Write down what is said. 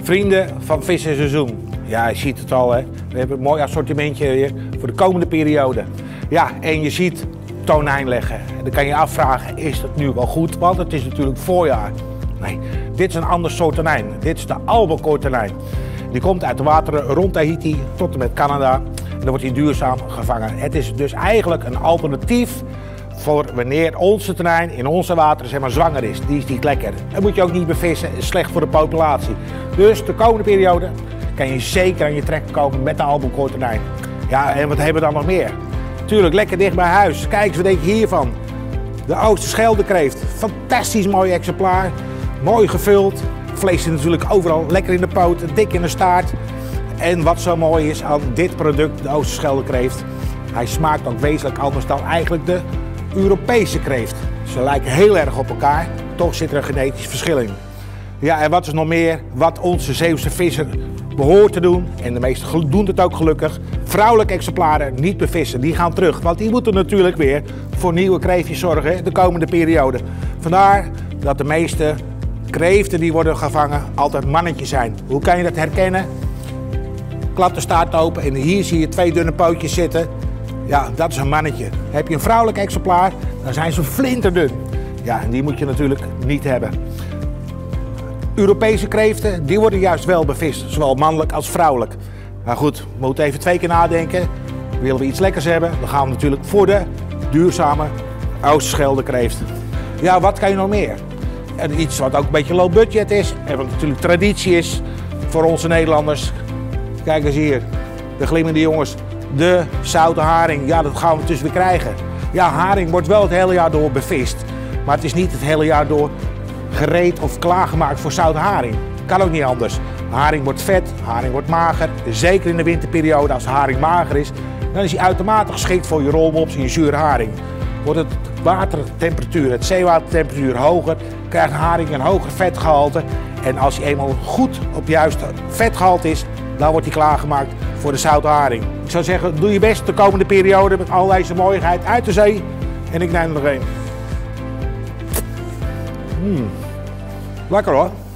Vrienden van Vis en Seizoen. Ja, je ziet het al, hè. We hebben een mooi assortimentje weer voor de komende periode. Ja, en je ziet tonijn leggen. En dan kan je afvragen, is dat nu wel goed? Want het is natuurlijk voorjaar. Nee, dit is een ander soort tonijn. Dit is de albacore tonijn. Die komt uit de wateren rond Tahiti tot en met Canada. En dan wordt hij duurzaam gevangen. Het is dus eigenlijk een alternatief voor wanneer onze tonijn in onze wateren zeg maar zwanger is. Die is niet lekker. Dat moet je ook niet bevissen, is slecht voor de populatie. Dus de komende periode kan je zeker aan je trekken komen met de albacore tonijn. Ja, en wat hebben we dan nog meer? Tuurlijk, lekker dicht bij huis. Kijk eens, wat denk je hiervan? De Oosterscheldekreeft. Fantastisch mooi exemplaar. Mooi gevuld. Vlees zit natuurlijk overal lekker in de poot, dik in de staart. En wat zo mooi is aan dit product, de Oosterscheldekreeft, hij smaakt ook wezenlijk anders dan eigenlijk de Europese kreeft. Ze lijken heel erg op elkaar, toch zit er een genetisch verschil in. Ja, en wat is nog meer wat onze Zeeuwse visser behoort te doen, en de meesten doen het ook gelukkig, vrouwelijke exemplaren niet bevissen, die gaan terug. Want die moeten natuurlijk weer voor nieuwe kreeftjes zorgen de komende periode. Vandaar dat de meeste kreeften die worden gevangen altijd mannetjes zijn. Hoe kan je dat herkennen? Klap de staart open en hier zie je twee dunne pootjes zitten. Ja, dat is een mannetje. Heb je een vrouwelijk exemplaar, dan zijn ze flinterdun. Ja, en die moet je natuurlijk niet hebben. Europese kreeften, die worden juist wel bevist, zowel mannelijk als vrouwelijk. Maar goed, we moeten even 2 keer nadenken. Willen we iets lekkers hebben, dan gaan we natuurlijk voor de duurzame Oosterscheldekreeft. Ja, wat kan je nog meer? En iets wat ook een beetje low budget is en wat natuurlijk traditie is voor onze Nederlanders. Kijk eens hier, de glimmende jongens, de zoute haring. Ja, dat gaan we dus weer krijgen. Ja, haring wordt wel het hele jaar door bevist, maar het is niet het hele jaar door gereed of klaargemaakt voor zoute haring. Kan ook niet anders. Haring wordt vet, haring wordt mager. Zeker in de winterperiode als haring mager is, dan is hij uitermate geschikt voor je rolmops en je zure haring. Wordt het watertemperatuur, het zeewatertemperatuur hoger, krijgt haring een hoger vetgehalte. En als hij eenmaal goed op juiste vetgehalte is, dan wordt hij klaargemaakt voor de zoute haring. Ik zou zeggen, doe je best de komende periode met al deze mooiigheid uit de zee. En ik neem er nog één. Lekker hoor.